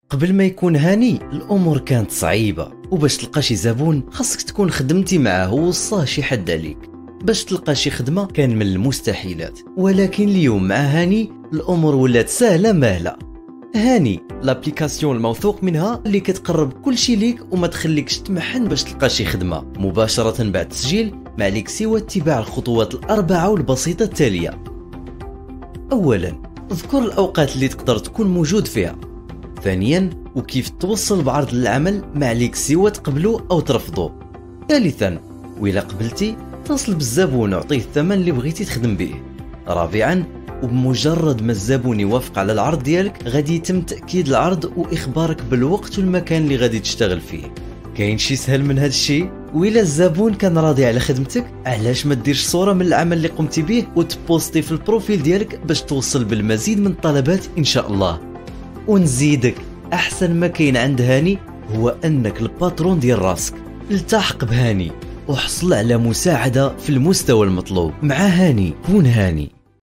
قبل ما يكون هاني الامور كانت صعيبه، وباش تلقى شي زبون خاصك تكون خدمتي معاه ووصاه شي حد عليك. باش تلقى شي خدمه كان من المستحيلات، ولكن اليوم مع هاني الامور ولات سهله ماهله. هاني لابليكاسيون الموثوق منها اللي كتقرب كل شي ليك وما تخليكش تمحن باش تلقى شي خدمه مباشره بعد التسجيل. ما عليك سوى اتباع الخطوات الاربعه والبسيطه التاليه. اولا، اذكر الاوقات اللي تقدر تكون موجود فيها. ثانيا، وكيف توصل بعرض العمل ما عليك سوى تقبلو او ترفضو. ثالثا، وإلا قبلتي اتصل بالزبون وعطيه الثمن اللي بغيتي تخدم به. رابعا، وبمجرد ما الزبون يوافق على العرض ديالك غادي يتم تأكيد العرض واخبارك بالوقت والمكان اللي غادي تشتغل فيه. كاين شي سهل من هذا الشيء؟ وإلا الزبون كان راضي على خدمتك علاش ما ديرش صورة من العمل اللي قمتي به وتبوستي في البروفيل ديالك باش توصل بالمزيد من الطلبات ان شاء الله. ونزيدك، احسن ما كاين عند هاني هو انك الباترون ديال راسك. التحق بهاني وحصل على مساعدة في المستوى المطلوب. مع هاني كون هاني.